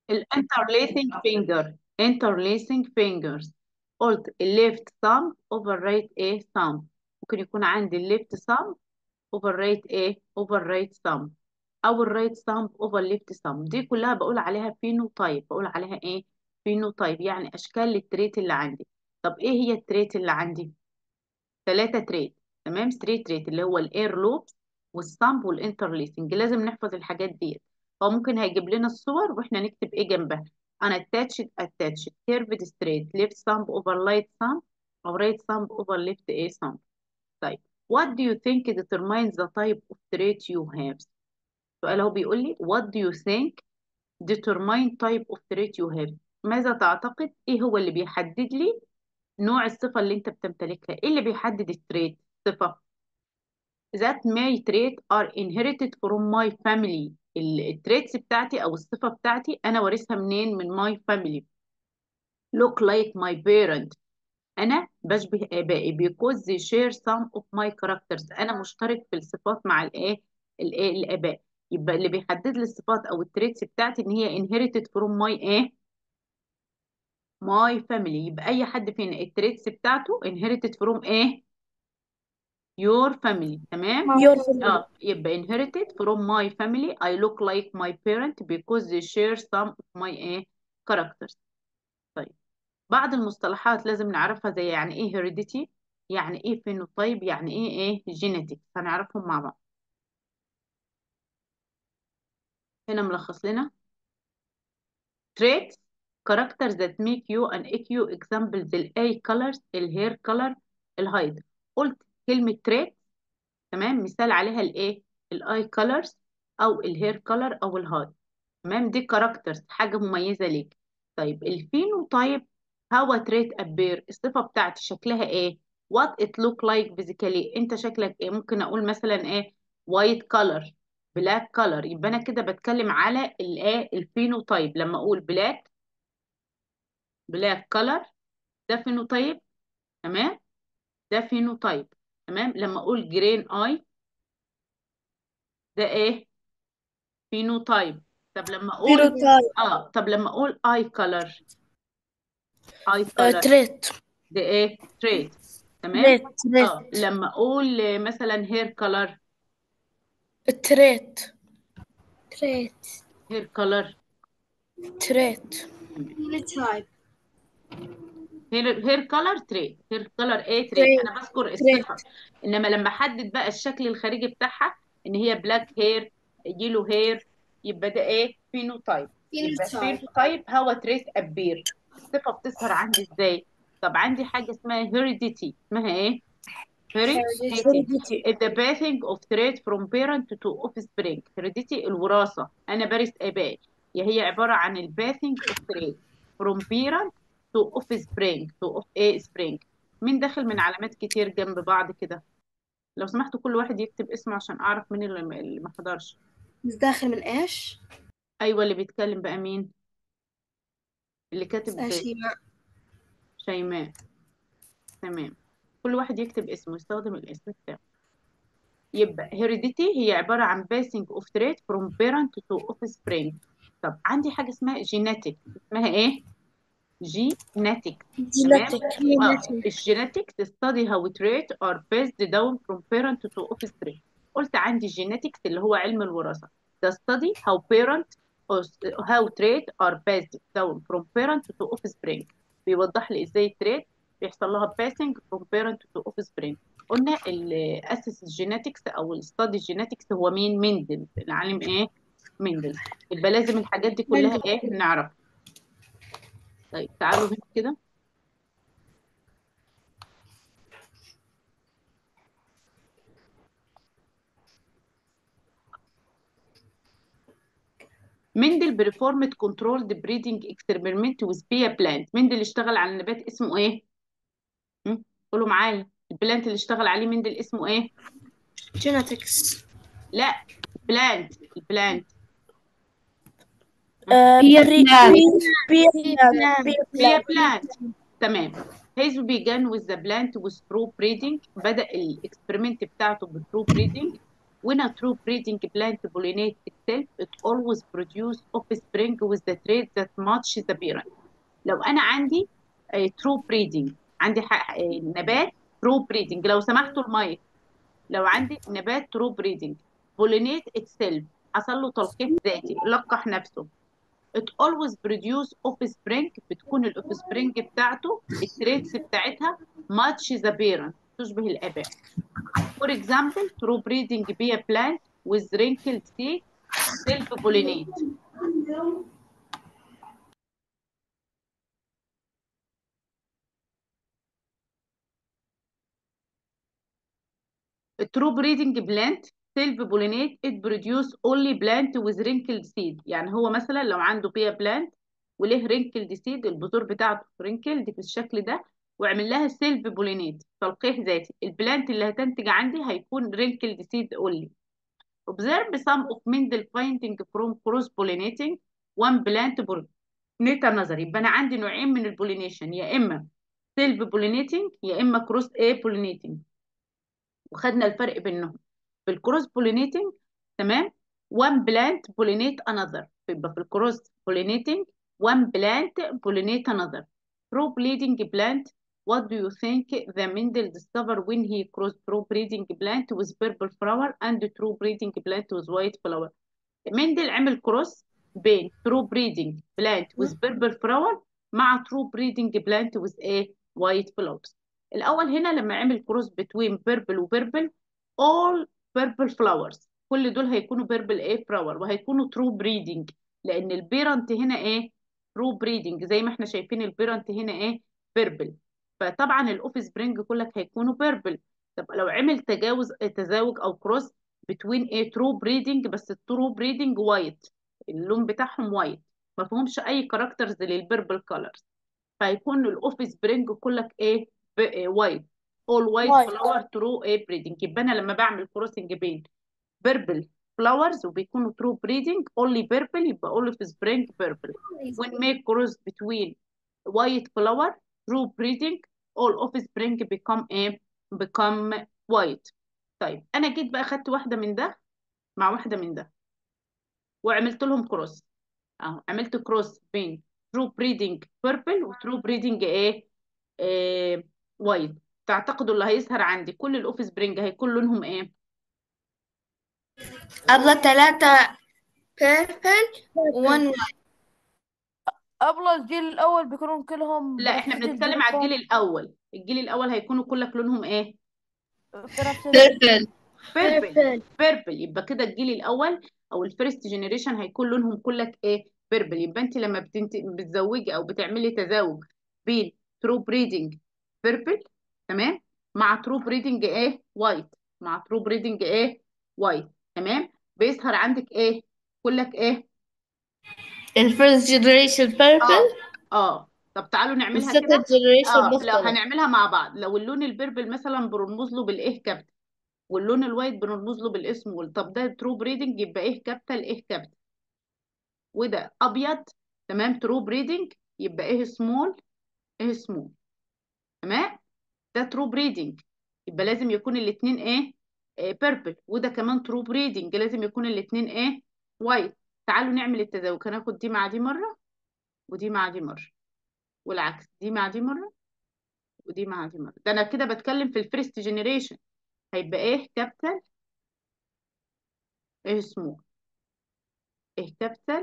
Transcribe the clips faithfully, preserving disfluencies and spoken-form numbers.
الانترليسنج فينجر interlacing fingers. قلت left thumb over right ايه thumb. ممكن يكون عندي left thumb over right ايه over right thumb او الرايت thumb over left thumb. دي كلها بقول عليها phenotype. بقول عليها ايه phenotype، يعني اشكال للتريت اللي عندي. طب ايه هي التريت اللي عندي؟ ثلاثة تريت. تمام، ثلاثة تريت اللي هو الاير لوبس والثامب والانترليسنج. لازم نحفظ الحاجات ديت. هو ممكن هيجيب لنا الصور واحنا نكتب ايه جنبها. انا attached attached curved straight left thumb over right thumb او right thumb over left ايه thumb. طيب what do you think determines the type of trait you have؟ سؤال هو بيقول لي what do you think determine type of trait you have؟ ماذا تعتقد ايه هو اللي بيحدد لي نوع الصفة اللي انت بتمتلكها؟ ايه اللي بيحدد التريت صفة؟ that my trait are inherited from my family. التريتس بتاعتي او الصفة بتاعتي انا وارثها منين؟ من my family. look like my parent. انا بشبه ابائي because they share some of my characters. انا مشترك في الصفات مع الايه الايه الاباء. يبقى اللي بيحدد لي الصفات او التريتس بتاعتي ان هي inherited from my ايه my family. يبقى اي حد فينا التريتس بتاعته inherited from ايه your family. تمام. your family. اه يبقى inherited from my family. I look like my parent because they share some of my ايه characters. طيب بعض المصطلحات لازم نعرفها زي يعني ايه heredity، يعني ايه phenotype، يعني ايه ايه genetics. هنعرفهم مع بعض. هنا ملخص لنا traits characters that make you an E Q. examples ال eye colors ال hair color ال height. قلت كلمة trait تمام مثال عليها الايه الاي كولرز او الهير كولر او الهاي. تمام دي كاركترز حاجه مميزه ليك. طيب الفينوتايب هو تريت ابير الصفه بتاعتي شكلها ايه؟ وات ات لوك لايك فيزيكالي. انت شكلك ايه؟ ممكن اقول مثلا ايه وايت كولر بلاك كولر. يبقى انا كده بتكلم على الايه الفينوتايب. لما اقول بلاك بلاك كولر ده فينوتايب. تمام ده فينوتايب. تمام لما اقول جرين اي ده ايه فينوتايب. طب لما اقول phenotype. اه طب لما اقول اي كولر اي uh, كولر trait ده ايه تريت. تمام trait trait اه لما اقول آه، مثلا هير كولر trait trait هير كولر trait phenotype. هير هير كولر تريت. هير كولر ايه تريت. trait انا بذكر trait الصفه. انما لما احدد بقى الشكل الخارجي بتاعها ان هي بلاك هير يلو هير يبقى ده ايه فينوتايب. يبقى Phenotype. فينوتايب هو تريت ابير. الصفه بتظهر عندي ازاي؟ طب عندي حاجه اسمها هيريديتي. اسمها ايه؟ heredity heredity is the passing of trait from parent to offspring. heredity الوراثة. أنا بارث آبائي. هي عبارة عن ال passing of trait from parent to offspring to of a spring. مين داخل من علامات كتير جنب بعض كده؟ لو سمحتوا كل واحد يكتب اسمه عشان أعرف مين اللي اللي ما حضرش. مش داخل من ايش؟ أيوة اللي بيتكلم بقى مين؟ اللي كاتب اسأل شيماء. شيماء. تمام كل واحد يكتب اسمه يستخدم الاسم بتاعه. يبقى heredity هي عبارة عن passing of trait from parent to offspring. طب عندي حاجة اسمها genetic. اسمها ايه؟ genetic. تمام؟ genetic اه genetic الجينيتكس study how trait are passed down from parent to offspring. قلت عندي genetics اللي هو علم الوراثة. ده study how parent how trait are passed down from parent to offspring. بيوضح لي ازاي التريت بيحصل لها passing from parent to offspring. قلنا اللي اسس الجينيتكس او الستادي الجينيتكس هو مين؟ مندل. العالم ايه؟ مندل. يبقى لازم الحاجات دي كلها مندل ايه نعرف. طيب تعالوا هنا كده. مندل performed controlled breeding experiment with bee plant. مندل اشتغل على نبات اسمه ايه؟ هم؟ قولوا معايا البلانت اللي اشتغل عليه مندل اسمه ايه؟ genetics لا بلانت البلانت uh, هي pre بلان. pre pre هي plant بلان. pre بي plant بلانت. تمام. his began with the plant with true breeding. بدأ الاكسبيرمنت بتاعته بالترو breeding when a true breeding plant pollinates itself it always produce offspring with the trait that match the parent. لو انا عندي true breeding، عندي ح- آه، نبات true breeding، لو سمحتوا المايك، لو عندي نبات true breeding pollinate itself، حصل له تلقيح ذاتي، لقح نفسه، it always produce offspring، بتكون الاوفسبرينج بتاعته التريتس بتاعتها match the parent، تشبه الآباء. For example true breeding be a plant with wrinkled seed self pollinate. A true breeding plant self pollinate it produce only plant with wrinkled seed. يعني هو مثلا لو عنده بيا بلانت وله wrinkled seed، البذور بتاعته wrinkled في الشكل ده، وعمل لها سيلف بولينيت تلقيح ذاتي، البلانت اللي هتنتج عندي هيكون wrinkled seed only. Observe some of Mendel finding from cross pollinating one plant pollinate another. يبقى انا عندي نوعين من البولينيشن، يا اما سيلف بولينيتنج يا اما كروس ايه بولينيتنج، وخدنا الفرق بينهم. في الكروس بولينيتنج تمام one plant pollinate another، يبقى في الكروس بولينيتنج one plant pollinate another. True breeding plant, what do you think the Mendel discovered when he cross true breeding plant with purple flower and true breeding plant with white flower؟ مندل عمل كروس بين true breeding plant with purple flower مع true breeding plant with a white flowers. الأول هنا لما عمل كروس between purple و purple all purple flowers، كل دول هيكونوا purple a flower وهيكونوا true breeding، لأن البيرنت هنا ايه true breeding، زي ما احنا شايفين البيرنت هنا ايه purple، فطبعا الأوف سبرينج كلك هيكونوا purple. طب لو عمل تجاوز تزاوج أو كروس between a true breeding، بس الترو breeding وايت، اللون بتاعهم وايت، ما فيهمش اي كاركترز للبيربل كولرز، فهيكون الاوف سبرينج كلك ايه وايت all white وايت. flower true a breeding. يبقى انا لما بعمل كروسنج بين بيربل flowers وبيكونوا true breeding only purple، يبقى all of spring purple. when make cross between white flower true breeding all of spring become a become white. طيب انا جيت بقى خدت واحده من ده مع واحده من ده وعملت لهم كروس، اهو عملت كروس بين ترو بريدنج بيربل وترو بريدنج ايه, إيه وايت. تعتقدوا اللي هيظهر عندي كل الاوف سبرينج هيكون لونهم ايه؟ أبغى ثلاثة purple وون أبلة الجيل الأول بيكونوا كلهم لا احنا بنفس بنتكلم على الجيل الجيل الاول، الجيل الاول هيكونوا كلك لونهم ايه؟ في نفس ال... purple بيربل بيربل. يبقى كده الجيل الاول او الفيرست جينيريشن هيكون لونهم كلك ايه بيربل. يبقى انت لما بتنت... بتزوجي او بتعملي تزاوج بين ترو بريدنج بيربل تمام مع ترو بريدنج ايه وايت، مع ترو بريدنج ايه وايت تمام، بيظهر عندك ايه كلك ايه الفيرست جنريشن اه purple اه. طب تعالوا نعملها والسكند كده. جنريشن اه لو مختلف. هنعملها مع بعض، لو اللون البيربل مثلا بنرمز له بالايه كابيتال واللون الوايت بنرمز له بالاسم وال- طب ده ترو بريدنج يبقى ايه كابيتال ايه كابيتال، وده ابيض تمام ترو بريدنج يبقى ايه سمول ايه سمول تمام، ده ترو بريدنج يبقى لازم يكون الاثنين ايه بيربل، وده كمان ترو بريدنج لازم يكون الاثنين ايه وايت. تعالوا نعمل التزاوج، هناخد دي مع دي مره ودي مع دي مره، والعكس دي مع دي مره ودي مع دي مره. ده انا كده بتكلم في الفيرست جينيريشن، هيبقى ايه كابيتال ايه سمول ايه كابيتال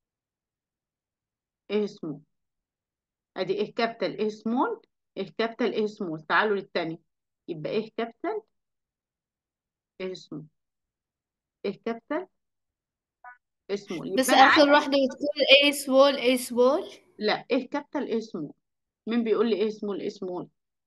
ايه سمول، ادي ايه كابيتال ايه سمول ايه كابيتال ايه سمول. تعالوا للتاني، يبقى ايه كابيتال ايه سمول ايه كابيتال ايه سمول. بس يبقى انا آخر عندي واحدة بتكون A small A small. لا ايه كابيتال ايه سمول. مين بيقول لي ايه سمول ايه سمول؟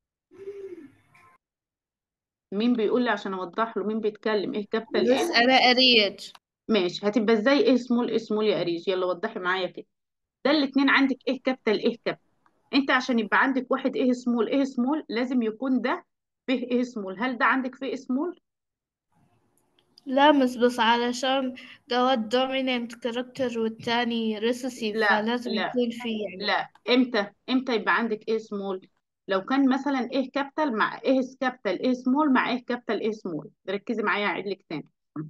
مين بيقول لي عشان اوضح له مين بيتكلم ايه كابيتال بس ايه؟ أنا أريد. ماشي، هتبقى ازاي ايه سمول ايه سمول يا اريج؟ يلا وضحي معايا كده. ده الاتنين عندك ايه كابيتال ايه كابيتال، انت عشان يبقى عندك واحد ايه سمول ايه سمول لازم يكون ده فيه ايه سمول. هل ده عندك فيه سمول؟ لا بس بس علشان دوت dominant character والتاني recessive لا فلازم لا يكون في يعني. لا امتى امتى يبقى عندك ايه سمول؟ لو كان مثلا ايه كابيتال مع ايه كابيتال ايه سمول مع ايه كابيتال ايه سمول. ركزي معايا هعيد لك تاني.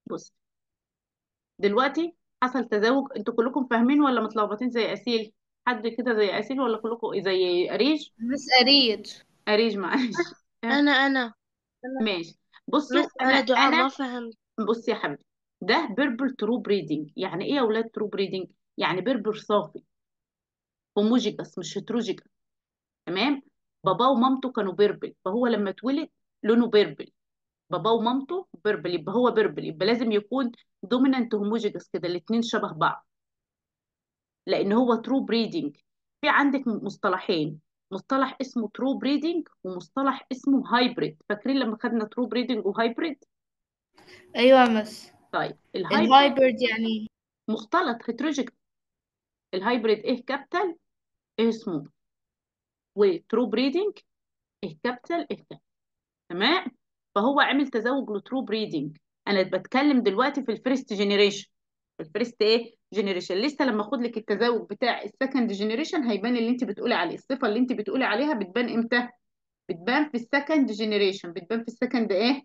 بص دلوقتي حصل تزاوج، انتوا كلكم فاهمين ولا متلخبطين زي اسيل؟ حد كده زي اسيل ولا كلكم زي اريج؟ مس أريد. اريج معلش. آه، أنا أنا أنا ماشي. بصوا مس انا أنا دعاء انا ما فهمت. بص يا حبيبي، ده بيربل ترو بريدنج. يعني ايه يا اولاد ترو بريدنج؟ يعني بيربل صافي، هوموجيجس مش هيتروجيجس. تمام. باباه ومامته كانوا بيربل، فهو لما اتولد لونه بيربل. باباه ومامته بيربل، يبقى هو بيربل، يبقى لازم يكون دومينانت هوموجيجس كده، الاثنين شبه بعض، لان هو ترو بريدنج. في عندك مصطلحين، مصطلح اسمه ترو بريدنج ومصطلح اسمه هايبريد. فاكرين لما خدنا ترو بريدنج وهايبريد؟ أيوة مس. طيب الهايبريد الهايبرد يعني مختلط هيتروجيكس. الهايبريد ايه كابيتال ايه سمول، وترو بريدنج ايه كابيتال ايه كابيتال. تمام. فهو عمل تزاوج لترو بريدنج. انا بتكلم دلوقتي في الفيرست جينيريشن. الفيرست ايه جينيريشن. لسه لما اخد لك التزاوج بتاع السكند جينيريشن هيبان اللي انت بتقولي عليه. الصفه اللي انت بتقولي عليها بتبان امتى؟ بتبان في السكند جينيريشن. بتبان في السكند ايه؟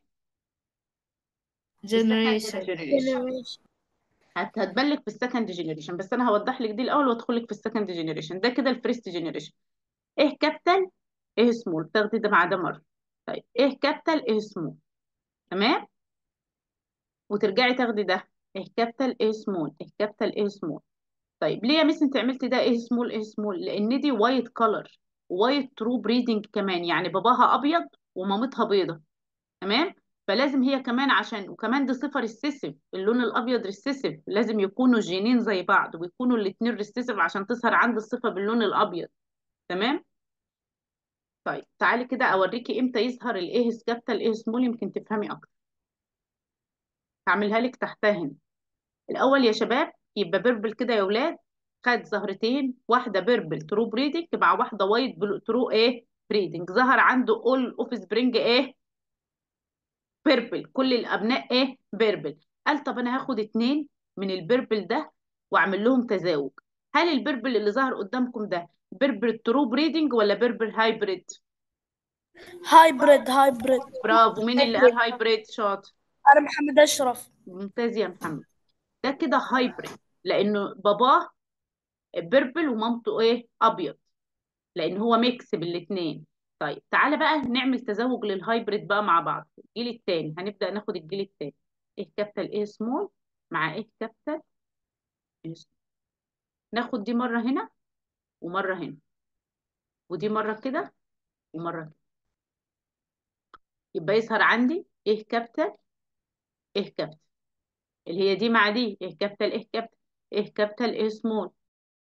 في السكند generation. جينيريشن. generation. هت- هتبان لك في السكند جينيريشن، بس انا هوضح لك دي الاول وادخل لك في السكند جينيريشن. ده كده الفيرست جينيريشن. ايه كابيتال ايه سمول، تاخدي ده مع ده مره. طيب ايه كابيتال ايه سمول. تمام. وترجعي تاخدي ده ايه كابيتال ايه سمول، ايه كابيتال ايه سمول. طيب ليه يا ميس انت عملتي ده ايه سمول ايه سمول؟ لان دي وايت كولر، وايت ترو بريدنج كمان، يعني باباها ابيض ومامتها بيضه. تمام. فلازم هي كمان عشان، وكمان دي صفه ريسيسيف، اللون الابيض ريسيسيف، لازم يكونوا الجينين زي بعض ويكونوا الاثنين ريسيسيف عشان تظهر عند الصفه باللون الابيض. تمام. طيب تعالي كده اوريكي امتى يظهر الايه كابيتال ايه سمول يمكن تفهمي اكتر. هعملها لك تحتها هنا. الاول يا شباب يبقى بيربل كده يا ولاد، خد زهرتين، واحده بيربل ترو بريدنج مع واحده وايت بلو ترو ايه بريدنج، ظهر عنده اول اوف سبرينج ايه بيربل، كل الابناء ايه بيربل. قال طب انا هاخد اتنين من البيربل ده واعمل لهم تزاوج. هل البيربل اللي ظهر قدامكم ده بيربل ترو بريدنج ولا بيربل هايبريد؟ هايبريد هايبريد. برافو. مين اللي قال هايبريد. هايبريد؟ شاطر. أنا محمد أشرف. ممتاز يا محمد. ده كده هايبريد لانه باباه بيربل ومامته ايه ابيض، لان هو ميكس بالاثنين. طيب تعالى بقى نعمل تزاوج للهايبريد بقى مع بعض. الجيل الثاني هنبدا ناخد الجيل الثاني. ايه كابيتال ايه سمول مع ايه كابيتال ايه سمول. ناخد دي مره هنا ومره هنا، ودي مره كده ومره كده. يبقى يظهر عندي ايه كابيتال ايه كابيتال، اللي هي دي مع دي ايه كابيتال ايه كابيتال ايه كابيتال ايه سمول.